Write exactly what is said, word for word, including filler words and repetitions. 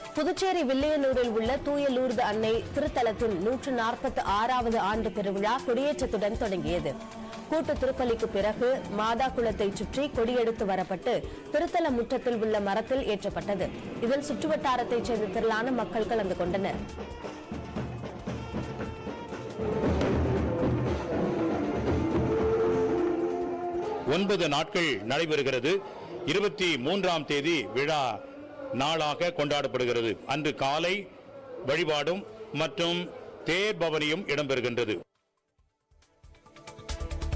புதுச்சேரி வில்லியனூரில் உள்ள தூய லூர்து அன்னை திருத்தலத்தின் நூற்று நாற்பத்தி ஆறாவது ஆண்டு திருவிழா கொடியேற்றத்துடன் தொடங்கியது. கூட்டு திருப்பலிக்கு பிறகு மாதா குளத்தை சுற்றி கொடியெடுத்து வரப்பட்டு திருத்தல முற்றத்தில் உள்ள மரத்தில் ஏற்றப்பட்டது. இதில் சுற்றுவட்டாரத்தைச் சேர்ந்த திரளான மக்கள் கலந்து கொண்டனர். ஒன்பது நாட்கள் நடைபெறுகிறது. இருபத்தி மூன்றாம் தேதி விழா நாளாக கொண்டாடப்படுகிறது. அன்று காலை வழிபாடும் மற்றும் தேர் பவனியும் இடம்பெறுகின்றது.